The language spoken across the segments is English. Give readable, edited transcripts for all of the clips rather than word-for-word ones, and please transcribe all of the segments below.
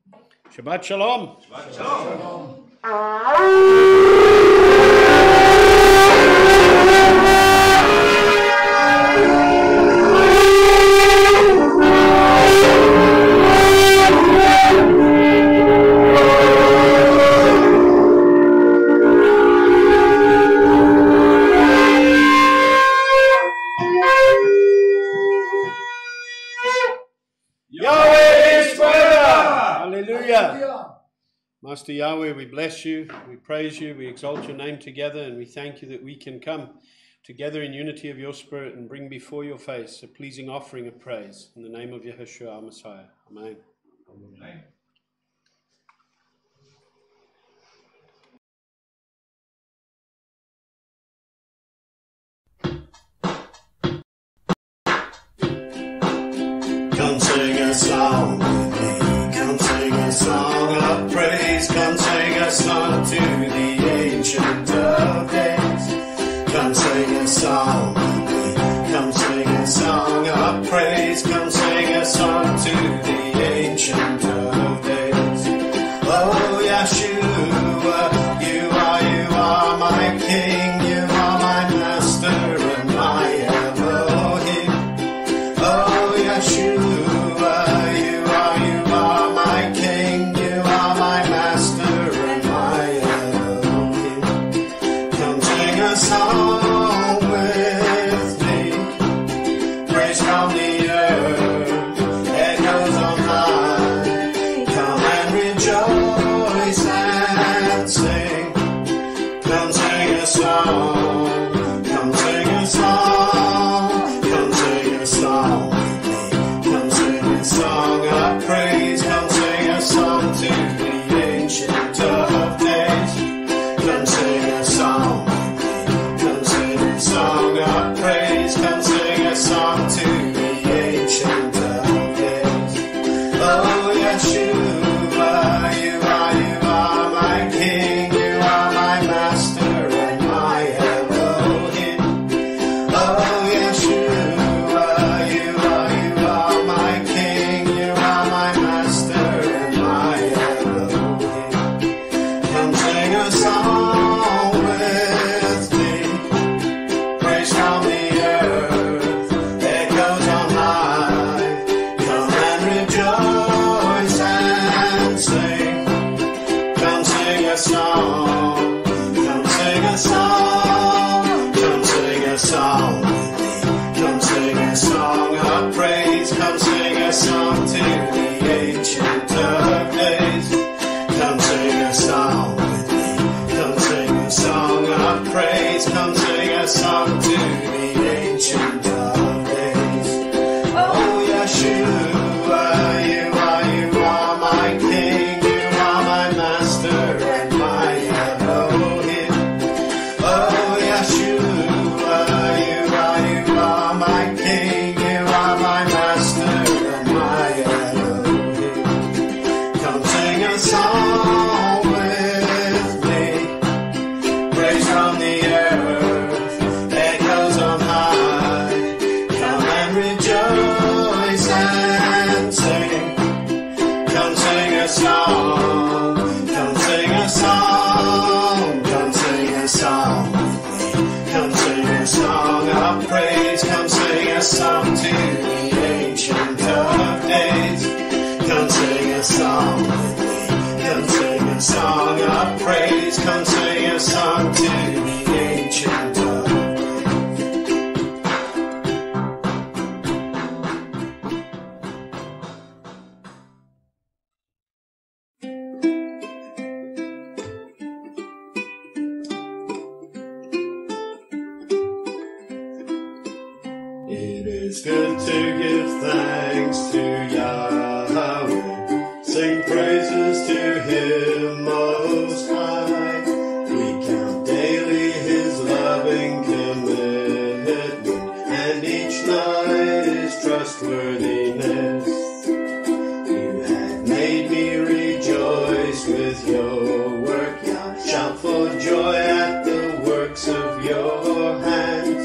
Shabbat Shalom. Shabbat Shalom. Master Yahweh, we bless you, we praise you, we exalt your name together, and we thank you that we can come together in unity of your spirit and bring before your face a pleasing offering of praise. In the name of Yahushua, our Messiah. Amen. Amen. Come sing a song with me, come sing a song of praise, come sing a song to the Ancient of Days. Come sing a song with me, come sing a song of praise, come sing a song to the Ancient of Days. Oh Yeshua, you are my King, you are my Master and my Elohim. Oh Yeshua, song with me, praise from the earth, echoes on high, come and rejoice and sing, come sing a song, come sing a song, come sing a song with me, come sing a song of praise, come sing a song to the Ancient of Days, come sing a song. Song of praise, come sing a song to the Ancient of Days. Oh Yeshua, you are my King, you are my Master and my Elohim. Oh Yeshua, you are my King, you are my Master and my Elohim. Come sing a song with me. From the earth, echoes on high, come and rejoice and sing. Come sing a song, come sing a song, come sing a song with me. Come sing a song of praise, come sing a song to the Ancient of Days. Come sing a song with me, come sing a song of praise, come sing a song to the Ancient of Days. Oh Yeshua, you are my King, you are my Master and my Elohim. Oh Yeshua, you are my King, you are my Master and my Elohim. Come sing a song with me, praise from the earth, echoes on high, come and rejoice and sing. Come sing a song, come sing a song, come sing a song with me. Come sing a song of praise, come sing a song to the Ancient of Days. Come sing a song with me, come sing a song of praise, come sing a song to the Ancient of Days. It is good to give thanks to Yahweh, sing praises to Him Most High. We count daily His loving commitment, and each night His trustworthiness. You have made me rejoice with your work, Yah. Shout for joy at the works of your hands.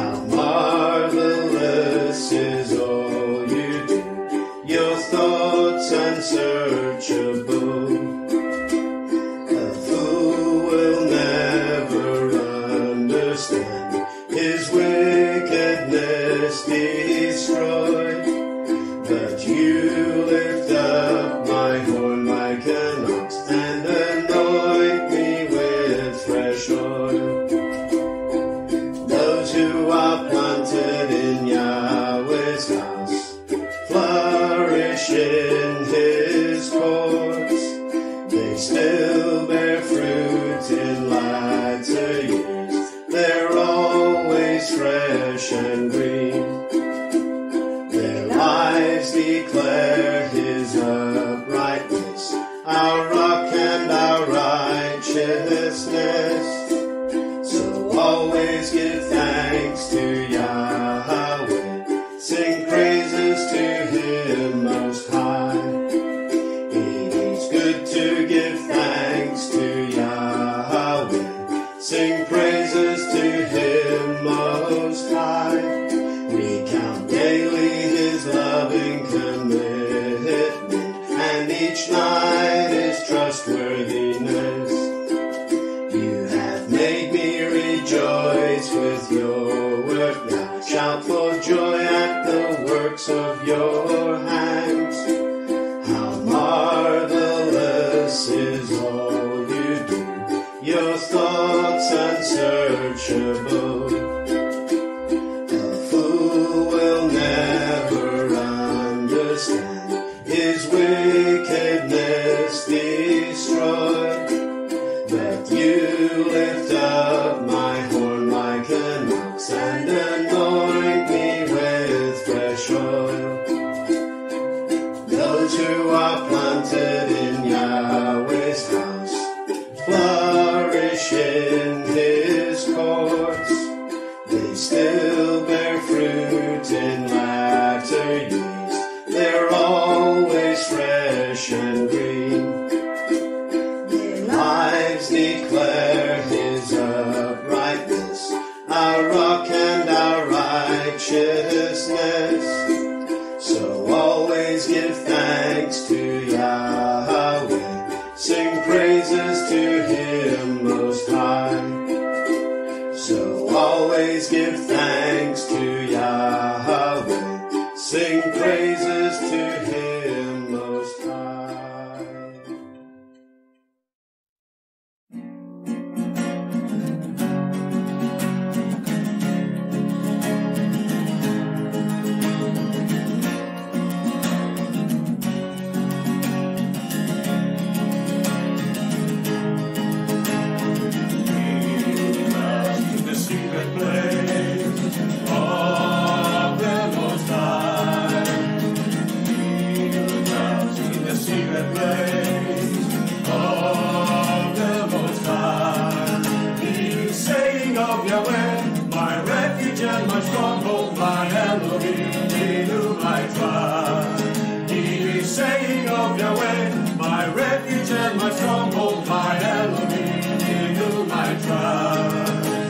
Marvelous is all you do. Your thoughts thoughts unsearchable. A fool will never understand his wickedness destroyed. But you lift up my horn like an ox and anoint me with fresh oil. Those who are planted in Yahweh's house flourish in his courts. They still bear fruit in latter years. They're always fresh and green. Their lives declare his uprightness, our rock and our righteousness. So always give thanks to Yahweh, sing praises to him most high. It is good to give thanks to Yahweh, sing praises to him most high. Recount daily his loving commitment, and each night his trustworthiness. You have made me rejoice with your work now. Shout for joy at the works of your hands. How marvelous is all you do, your thoughts unsearchable. A fool will never understand his wickedness destroyed. But you lift up my horn like an ox and anoint me with fresh oil. Those who are planted in Yahweh's house flourish in his courts. They still bear fruit in latter years. They're always fresh and green. Their lives declare his uprightness, our rock and our righteousness. So always give thanks to Yahweh, sing praises to him most high. So always give thanks to Yahweh, sing praises to him most high. The secret place of the Most High. In the secret place of the Most High. He is saying of Yahweh, my refuge and my stronghold, my Elohim, in whom I trust. He is saying of Yahweh, my refuge and my stronghold, my Elohim, in whom I trust.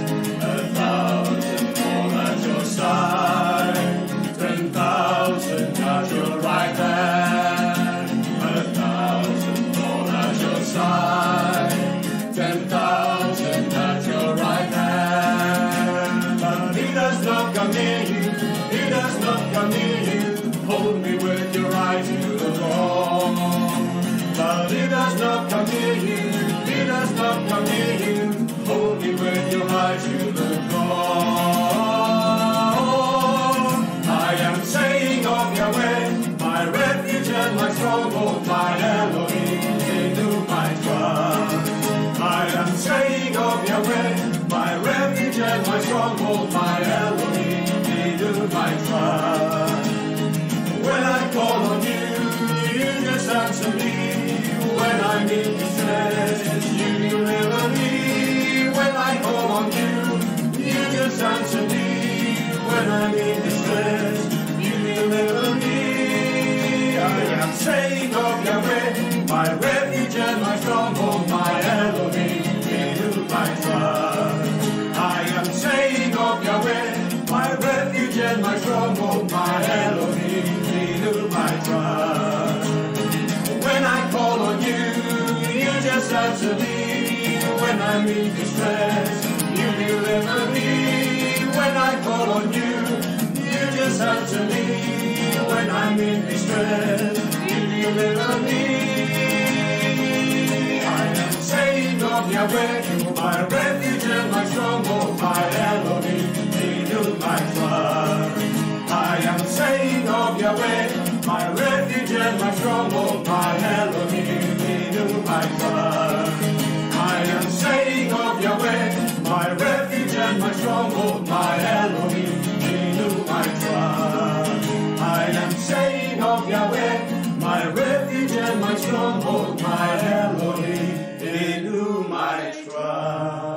1,000 fall at your side, 10,000 at your right hand. 1,000 fall at your side, 10,000 at your right hand. But he does not come near you, he does not come near you. Hold me with your right to the wrong. But he does not come near you, he does not come near you. Hold me with your right to the wrong. I am saying of Yahweh, my refuge and my stronghold, my Elohim, in whom I trust. I am saying of Yahweh, my refuge and my stronghold, my Elohim, in whom I trust. When I call on you, you just answer me. When I'm in distress, you deliver me. When I call on you, you just answer me. When I'm in distress, you deliver me. I am saying of Yahweh, my refuge and my stronghold, my Elohim, in whom I trust. I am saying of Yahweh, my refuge and my stronghold, my Elohim, in whom I trust. answer me when I'm in distress. You deliver me when I call on you. You just answer me when I'm in distress. You deliver me. I am saying of Yahweh, you my refuge and my stronghold, my Elohim, in you my trust. I am saying of Yahweh, my refuge and my stronghold, my Elohim, in you my trust. I am saying of Yahweh, my refuge and my stronghold, my Elohim, in you my trust. I am saying of Yahweh, my refuge and my stronghold, my Elohim, in you my trust.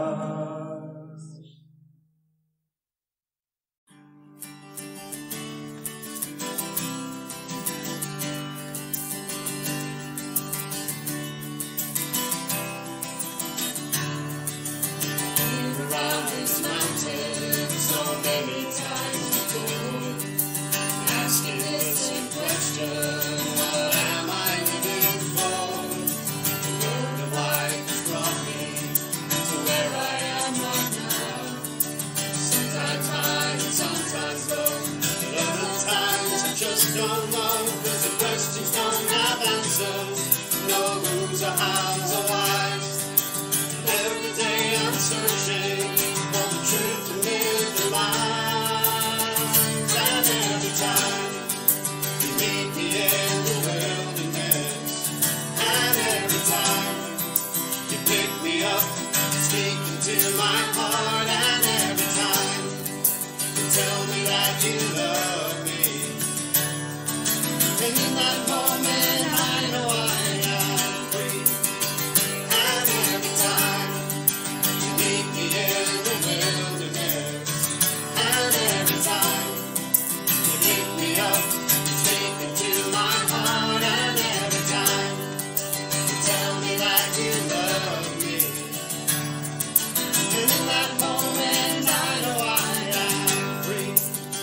Around this mountain so many times before, asking the same question, what am I living for? The road of life has brought me to where I am right now. Sometimes high and sometimes low, but other times I just don't know, cause the questions don't have answers, no who's or how's or why's. Every day I'm searching for the truth to live the life. And every time you meet me in the wilderness, and every time you pick me up, speak into my heart, and every time you tell me that you love me. And in that moment I know I am free. And every time you meet me in the wilderness, and every time you pick me up, you speak into my heart, and every time you tell me that you love me. And in that moment I know I am free.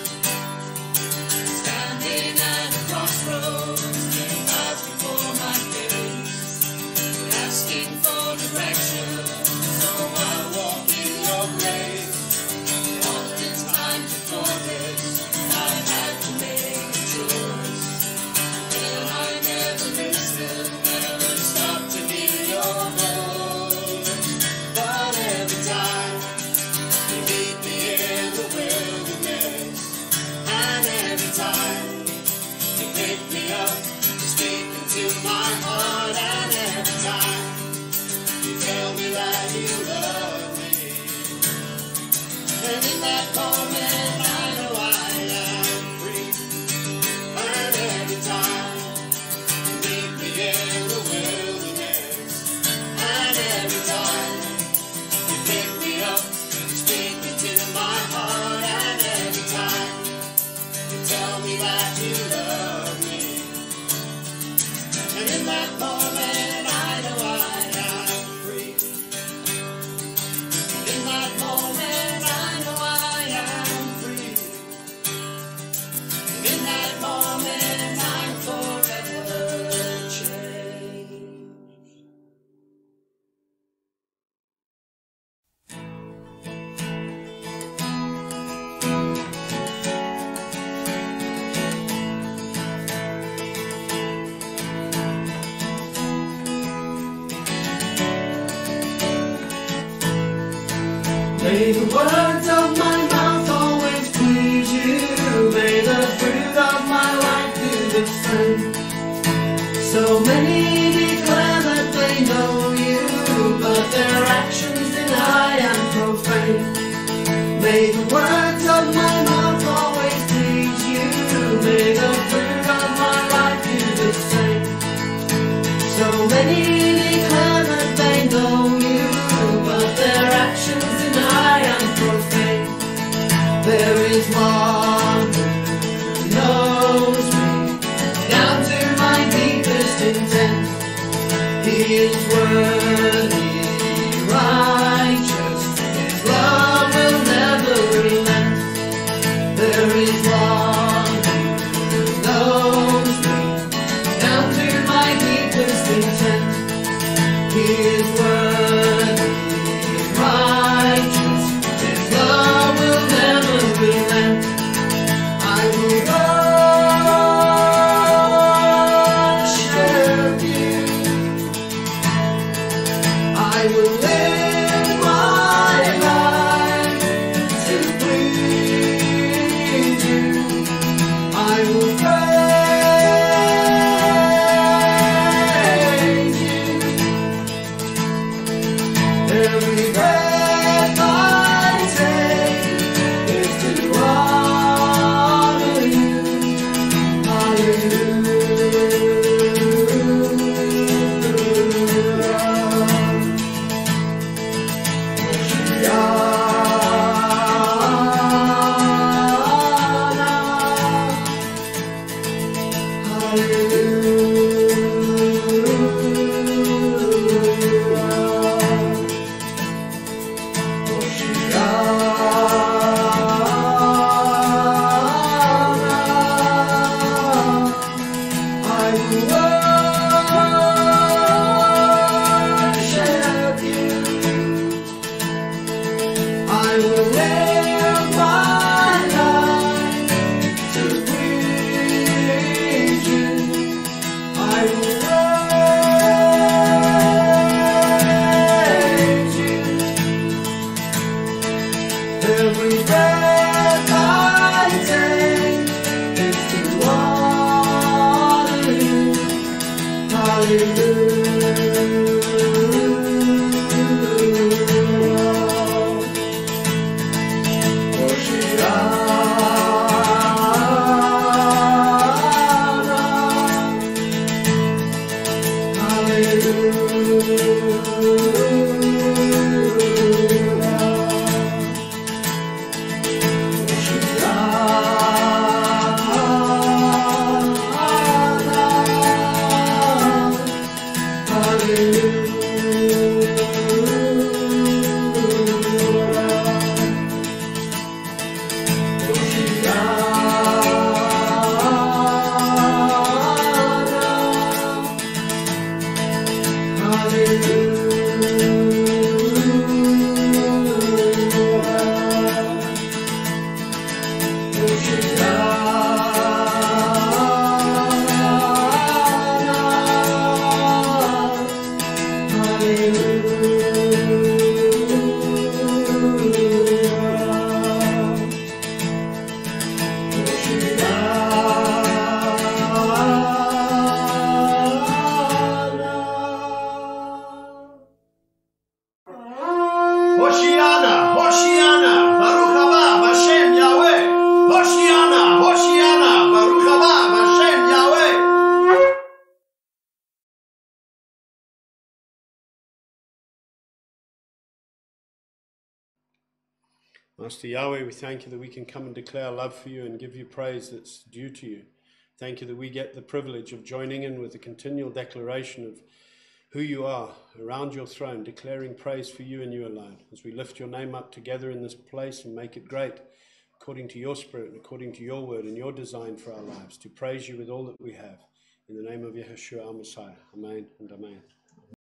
Standing at the crossroads, laying cards before my face, asking for direction, so I walk in your grace. Oftentimes before this, I had to make a choice, and I never listened, never stopped to hear your voice. But every time you meet me in the wilderness, and every time you pick me up, you speak into my heart, and every time you tell me that you love me. And in that moment I know I am free. And every time you meet me in the wilderness, and every time you pick me up, you speak into my heart, and every time you tell me that you love me. And in that moment I know I am free. And in that moment I know I am free. And in that moment I'm forever changed. May the words of my mouth always please you. May the fruit of my life do the same. So many declare that they know you, but their actions deny and profane. May the words of my mouth always please you. May the fruit of my life do the same. So many declare that they know you, but their actions deny and profane. There is one who knows me down to my deepest intent. He is worthy, righteous, His love will never relent. There is one who knows me down to my deepest intent. He is worthy. Hoshiana, Hoshiana, Baruch haba Hashem Yahweh. Hoshiana, Hoshiana, Baruch haba Hashem Yahweh. Master Yahweh, we thank you that we can come and declare our love for you and give you praise that's due to you. Thank you that we get the privilege of joining in with the continual declaration of who you are around your throne, declaring praise for you and you alone, as we lift your name up together in this place and make it great, according to your spirit and according to your word and your design for our lives, to praise you with all that we have. In the name of Yeshua, our Messiah. Amen and amen.